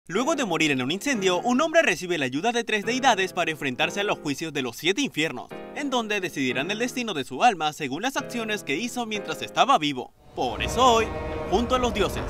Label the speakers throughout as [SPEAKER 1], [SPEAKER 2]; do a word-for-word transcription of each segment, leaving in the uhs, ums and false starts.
[SPEAKER 1] Luego de morir en un incendio, un hombre recibe la ayuda de tres deidades para enfrentarse a los juicios de los siete infiernos, en donde decidirán el destino de su alma según las acciones que hizo mientras estaba vivo. Por eso hoy, junto a los dioses.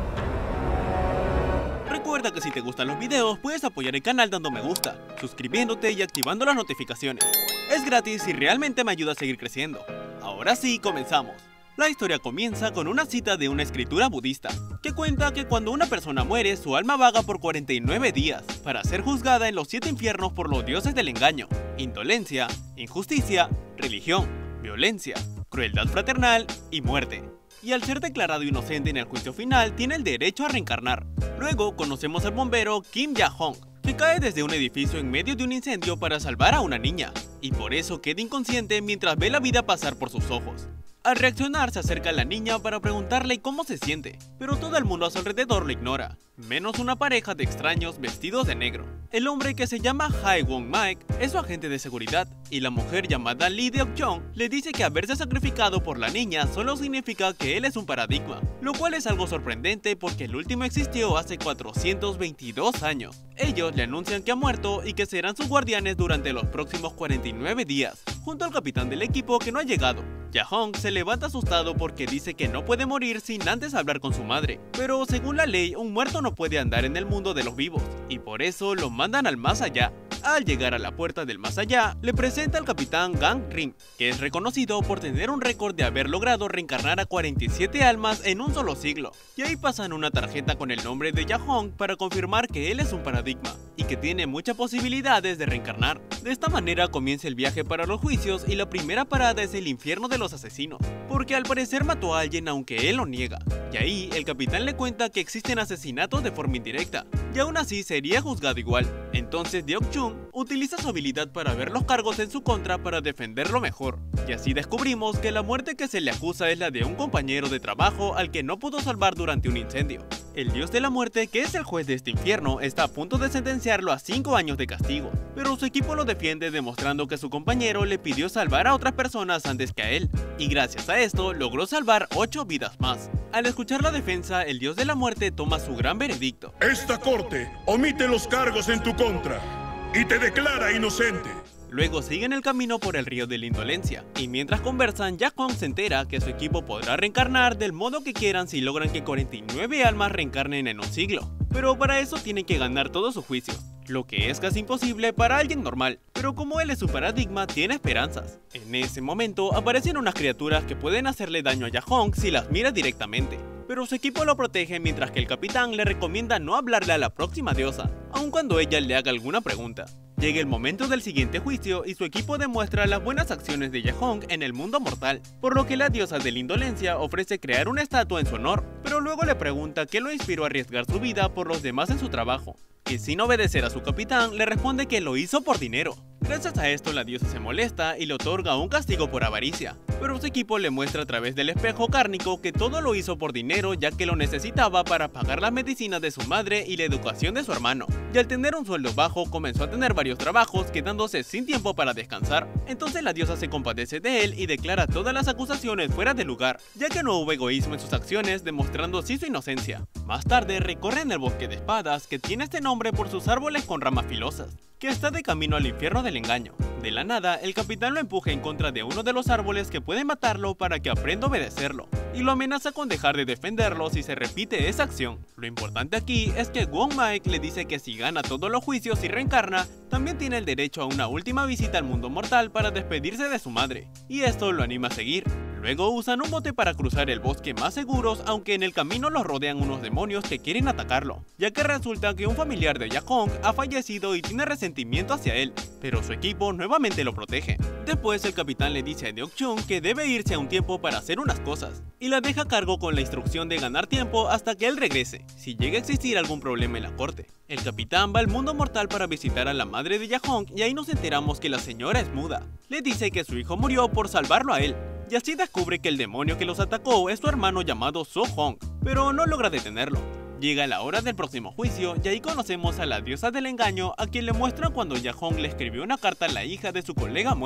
[SPEAKER 1] Recuerda que si te gustan los videos, puedes apoyar el canal dando me gusta, suscribiéndote y activando las notificaciones. Es gratis y realmente me ayuda a seguir creciendo. Ahora sí, comenzamos. La historia comienza con una cita de una escritura budista, que cuenta que cuando una persona muere, su alma vaga por cuarenta y nueve días, para ser juzgada en los siete infiernos por los dioses del engaño, indolencia, injusticia, religión, violencia, crueldad fraternal y muerte. Y al ser declarado inocente en el juicio final, tiene el derecho a reencarnar. Luego conocemos al bombero Kim Ja-hong, que cae desde un edificio en medio de un incendio para salvar a una niña, y por eso queda inconsciente mientras ve la vida pasar por sus ojos. Al reaccionar se acerca a la niña para preguntarle cómo se siente, pero todo el mundo a su alrededor lo ignora, menos una pareja de extraños vestidos de negro. El hombre, que se llama Hae Won-mike, es su agente de seguridad, y la mujer llamada Lee Deok-jong le dice que haberse sacrificado por la niña solo significa que él es un paradigma, lo cual es algo sorprendente porque el último existió hace cuatrocientos veintidós años. Ellos le anuncian que ha muerto y que serán sus guardianes durante los próximos cuarenta y nueve días, junto al capitán del equipo que no ha llegado. Ja-hong se levanta asustado porque dice que no puede morir sin antes hablar con su madre, pero según la ley, un muerto no puede andar en el mundo de los vivos, y por eso lo mandan al más allá. Al llegar a la puerta del más allá, le presenta al capitán Gang Rim, que es reconocido por tener un récord de haber logrado reencarnar a cuarenta y siete almas en un solo siglo, y ahí pasan una tarjeta con el nombre de Ja-hong para confirmar que él es un paradigma, y que tiene muchas posibilidades de reencarnar. De esta manera comienza el viaje para los juicios, y la primera parada es el infierno de los asesinos, porque al parecer mató a alguien aunque él lo niega, y ahí el capitán le cuenta que existen asesinatos de forma indirecta, y aún así sería juzgado igual. Entonces Deok-jung utiliza su habilidad para ver los cargos en su contra para defenderlo mejor, y así descubrimos que la muerte que se le acusa es la de un compañero de trabajo al que no pudo salvar durante un incendio. El dios de la muerte, que es el juez de este infierno, está a punto de sentenciarlo a cinco años de castigo, pero su equipo lo defiende demostrando que su compañero le pidió salvar a otras personas antes que a él, y gracias a esto logró salvar ocho vidas más. Al escuchar la defensa, el dios de la muerte toma su gran veredicto.
[SPEAKER 2] Esta corte omite los cargos en tu contra y te declara inocente.
[SPEAKER 1] Luego siguen el camino por el río de la indolencia, y mientras conversan, Ja-hong se entera que su equipo podrá reencarnar del modo que quieran si logran que cuarenta y nueve almas reencarnen en un siglo. Pero para eso tienen que ganar todos sus juicios, lo que es casi imposible para alguien normal, pero como él es su paradigma, tiene esperanzas. En ese momento aparecen unas criaturas que pueden hacerle daño a Ja-hong si las mira directamente, pero su equipo lo protege mientras que el capitán le recomienda no hablarle a la próxima diosa, aun cuando ella le haga alguna pregunta. Llega el momento del siguiente juicio y su equipo demuestra las buenas acciones de Ja-hong en el mundo mortal, por lo que la diosa de la indolencia ofrece crear una estatua en su honor, pero luego le pregunta qué lo inspiró a arriesgar su vida por los demás en su trabajo, y sin obedecer a su capitán le responde que lo hizo por dinero. Gracias a esto la diosa se molesta y le otorga un castigo por avaricia, pero su equipo le muestra a través del espejo kármico que todo lo hizo por dinero, ya que lo necesitaba para pagar las medicinas de su madre y la educación de su hermano, y al tener un sueldo bajo comenzó a tener varios trabajos, quedándose sin tiempo para descansar. Entonces la diosa se compadece de él y declara todas las acusaciones fuera de lugar, ya que no hubo egoísmo en sus acciones, demostrando así su inocencia. Más tarde recorren el bosque de espadas, que tiene este nombre por sus árboles con ramas filosas, que está de camino al infierno del engaño. De la nada, el capitán lo empuja en contra de uno de los árboles que puede matarlo para que aprenda a obedecerlo, y lo amenaza con dejar de defenderlo si se repite esa acción. Lo importante aquí es que Won-mike le dice que si gana todos los juicios y reencarna, también tiene el derecho a una última visita al mundo mortal para despedirse de su madre, y esto lo anima a seguir. Luego usan un bote para cruzar el bosque más seguros, aunque en el camino los rodean unos demonios que quieren atacarlo, ya que resulta que un familiar de Ja-hong ha fallecido y tiene resentimiento hacia él, pero su equipo nuevamente lo protege. Después el capitán le dice a Deok-jung que debe irse a un tiempo para hacer unas cosas, y la deja a cargo con la instrucción de ganar tiempo hasta que él regrese, si llega a existir algún problema en la corte. El capitán va al mundo mortal para visitar a la madre de Ja-hong, y ahí nos enteramos que la señora es muda. Le dice que su hijo murió por salvarlo a él, y así descubre que el demonio que los atacó es su hermano llamado So-hong, pero no logra detenerlo. Llega la hora del próximo juicio y ahí conocemos a la diosa del engaño, a quien le muestra cuando Ja-hong le escribió una carta a la hija de su colega muerto,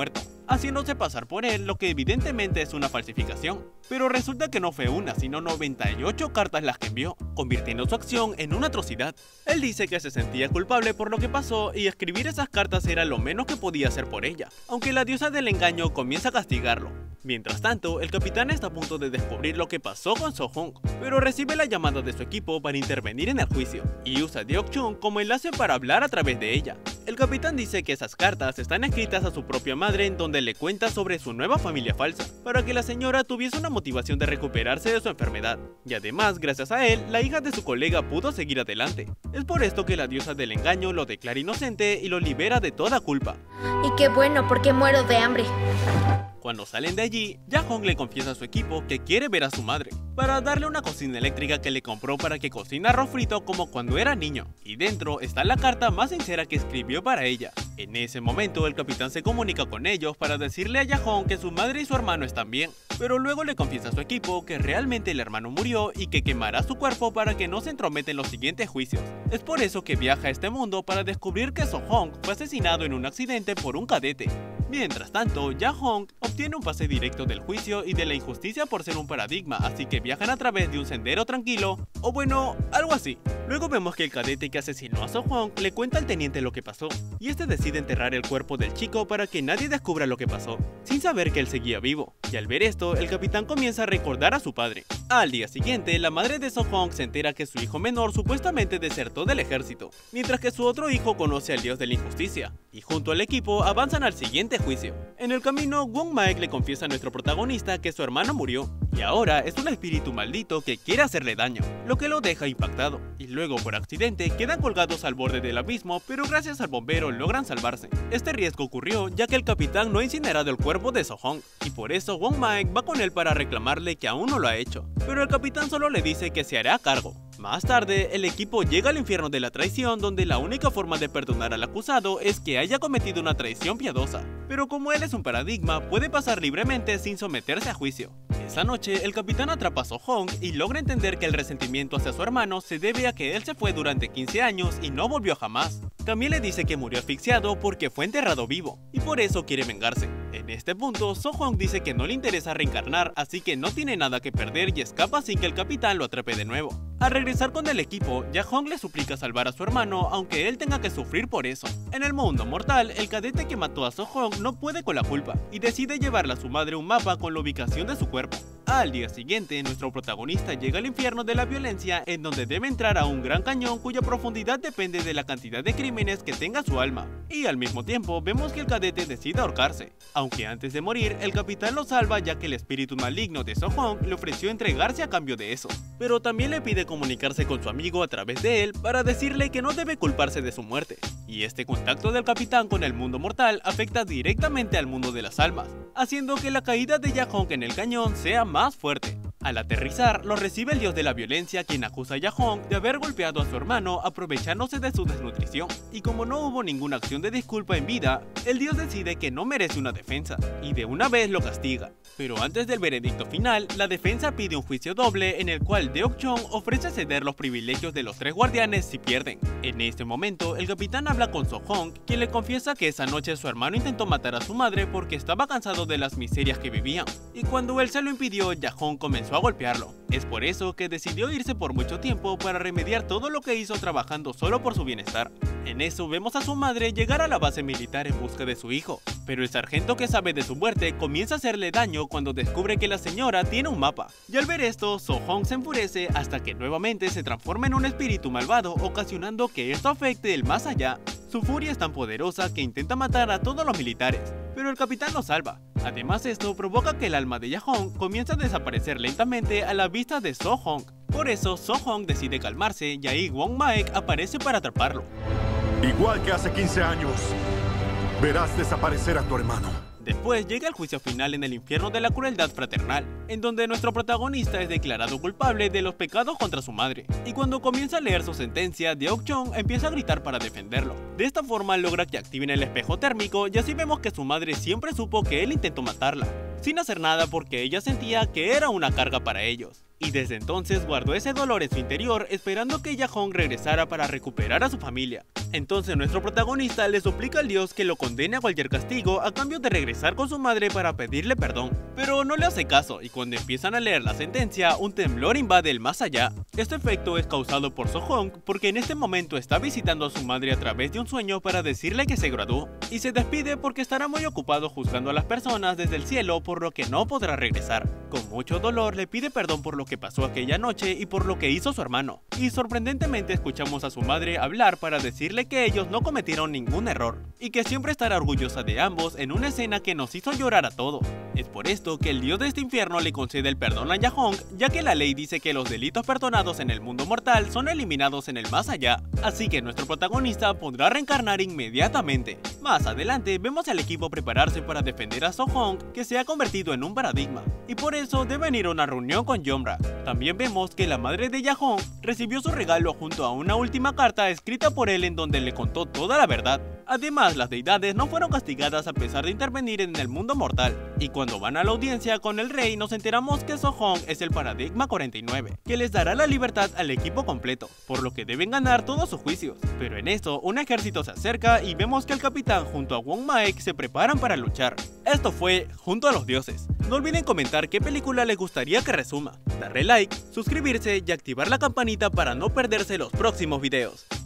[SPEAKER 1] haciéndose pasar por él, lo que evidentemente es una falsificación. Pero resulta que no fue una, sino noventa y ocho cartas las que envió, convirtiendo su acción en una atrocidad. Él dice que se sentía culpable por lo que pasó y escribir esas cartas era lo menos que podía hacer por ella, aunque la diosa del engaño comienza a castigarlo. Mientras tanto, el capitán está a punto de descubrir lo que pasó con So-Hong, pero recibe la llamada de su equipo para intervenir en el juicio, y usa a Deok-chun como enlace para hablar a través de ella. El capitán dice que esas cartas están escritas a su propia madre en donde le cuenta sobre su nueva familia falsa, para que la señora tuviese una motivación de recuperarse de su enfermedad, y además, gracias a él, la hija de su colega pudo seguir adelante. Es por esto que la diosa del engaño lo declara inocente y lo libera de toda culpa.
[SPEAKER 3] Y qué bueno, porque muero de hambre.
[SPEAKER 1] Cuando salen de allí, Ja-hong le confiesa a su equipo que quiere ver a su madre, para darle una cocina eléctrica que le compró para que cocine arroz frito como cuando era niño, y dentro está la carta más sincera que escribió para ella. En ese momento, el capitán se comunica con ellos para decirle a Ja-hong que su madre y su hermano están bien, pero luego le confiesa a su equipo que realmente el hermano murió y que quemará su cuerpo para que no se entrometa en los siguientes juicios. Es por eso que viaja a este mundo para descubrir que So-Hong fue asesinado en un accidente por un cadete. Mientras tanto, Ja-hong obtiene un pase directo del juicio y de la injusticia por ser un paradigma, así que viajan a través de un sendero tranquilo, o bueno, algo así. Luego vemos que el cadete que asesinó a So-Hong le cuenta al teniente lo que pasó, y este decide enterrar el cuerpo del chico para que nadie descubra lo que pasó, sin saber que él seguía vivo, y al ver esto, el capitán comienza a recordar a su padre. Al día siguiente, la madre de So-Hong se entera que su hijo menor supuestamente desertó del ejército, mientras que su otro hijo conoce al dios de la injusticia, y junto al equipo avanzan al siguiente juicio. En el camino, Wong Maek le confiesa a nuestro protagonista que su hermano murió, y ahora es un espíritu maldito que quiere hacerle daño, lo que lo deja impactado, y luego por accidente quedan colgados al borde del abismo, pero gracias al bombero logran salvarse. Este riesgo ocurrió ya que el capitán no ha incinerado el cuerpo de So-Hong, y por eso Wong Maek va con él para reclamarle que aún no lo ha hecho, pero el capitán solo le dice que se hará cargo. Más tarde, el equipo llega al infierno de la traición, donde la única forma de perdonar al acusado es que haya cometido una traición piadosa, pero como él es un paradigma, puede pasar libremente sin someterse a juicio. Esa noche, el capitán atrapa a So-Hong y logra entender que el resentimiento hacia su hermano se debe a que él se fue durante quince años y no volvió jamás. También le dice que murió asfixiado porque fue enterrado vivo, y por eso quiere vengarse. En este punto, So-Hong dice que no le interesa reencarnar, así que no tiene nada que perder y escapa sin que el capitán lo atrape de nuevo. Al regresar con el equipo, Ja-hong le suplica salvar a su hermano, aunque él tenga que sufrir por eso. En el mundo mortal, el cadete que mató a So-Hong no puede con la culpa, y decide llevarle a su madre un mapa con la ubicación de su cuerpo. Al día siguiente, nuestro protagonista llega al infierno de la violencia, en donde debe entrar a un gran cañón cuya profundidad depende de la cantidad de crímenes que tenga su alma. Y al mismo tiempo, vemos que el cadete decide ahorcarse, aunque antes de morir, el capitán lo salva ya que el espíritu maligno de So-Hong le ofreció entregarse a cambio de eso. Pero también le pide comunicarse con su amigo a través de él para decirle que no debe culparse de su muerte. Y este contacto del capitán con el mundo mortal afecta directamente al mundo de las almas, haciendo que la caída de Ja-hong en el cañón sea más fuerte. Al aterrizar, lo recibe el dios de la violencia, quien acusa a Ja-hong de haber golpeado a su hermano aprovechándose de su desnutrición. Y como no hubo ninguna acción de disculpa en vida, el dios decide que no merece una defensa, y de una vez lo castiga. Pero antes del veredicto final, la defensa pide un juicio doble en el cual Deok-chun ofrece ceder los privilegios de los tres guardianes si pierden. En este momento, el capitán habla con So-Hong, quien le confiesa que esa noche su hermano intentó matar a su madre porque estaba cansado de las miserias que vivían, y cuando él se lo impidió, Ja-hong comenzó a golpearlo. Es por eso que decidió irse por mucho tiempo para remediar todo lo que hizo trabajando solo por su bienestar. En eso vemos a su madre llegar a la base militar en busca de su hijo, pero el sargento que sabe de su muerte comienza a hacerle daño cuando descubre que la señora tiene un mapa. Y al ver esto, So-Hong se enfurece hasta que nuevamente se transforma en un espíritu malvado, ocasionando que esto afecte el más allá. Su furia es tan poderosa que intenta matar a todos los militares, pero el capitán lo salva. Además, esto provoca que el alma de Ja-hong comience a desaparecer lentamente a la vista de So-Hong. Por eso, So-Hong decide calmarse y ahí Wong Maek aparece para atraparlo.
[SPEAKER 2] Igual que hace quince años, verás desaparecer a tu hermano.
[SPEAKER 1] Después llega el juicio final en el infierno de la crueldad fraternal, en donde nuestro protagonista es declarado culpable de los pecados contra su madre, y cuando comienza a leer su sentencia, Deok-chun empieza a gritar para defenderlo. De esta forma logra que activen el espejo térmico y así vemos que su madre siempre supo que él intentó matarla, sin hacer nada porque ella sentía que era una carga para ellos. Y desde entonces guardó ese dolor en su interior esperando que Ja-hong regresara para recuperar a su familia. Entonces nuestro protagonista le suplica al dios que lo condene a cualquier castigo a cambio de regresar con su madre para pedirle perdón, pero no le hace caso y cuando empiezan a leer la sentencia, un temblor invade el más allá. Este efecto es causado por So-Hong porque en este momento está visitando a su madre a través de un sueño para decirle que se graduó, y se despide porque estará muy ocupado juzgando a las personas desde el cielo por lo que no podrá regresar. Con mucho dolor le pide perdón por lo que pasó aquella noche y por lo que hizo su hermano, y sorprendentemente escuchamos a su madre hablar para decirle que ellos no cometieron ningún error, y que siempre estará orgullosa de ambos en una escena que nos hizo llorar a todos. Es por esto que el dios de este infierno le concede el perdón a Ya-Hong, ya que la ley dice que los delitos perdonados en el mundo mortal son eliminados en el más allá, así que nuestro protagonista podrá reencarnar inmediatamente. Más adelante vemos al equipo prepararse para defender a So-Hong, que se ha convertido en un paradigma, y por eso deben ir a una reunión con Yeonbra. También vemos que la madre de Ya-Hong recibió su regalo junto a una última carta escrita por él en donde le contó toda la verdad. Además, las deidades no fueron castigadas a pesar de intervenir en el mundo mortal, y cuando van a la audiencia con el rey nos enteramos que So-Hong es el paradigma cuarenta y nueve, que les dará la libertad al equipo completo, por lo que deben ganar todos sus juicios. Pero en eso, un ejército se acerca y vemos que el capitán junto a Wong Maek se preparan para luchar. Esto fue Junto a los Dioses. No olviden comentar qué película les gustaría que resuma, darle like, suscribirse y activar la campanita para no perderse los próximos videos.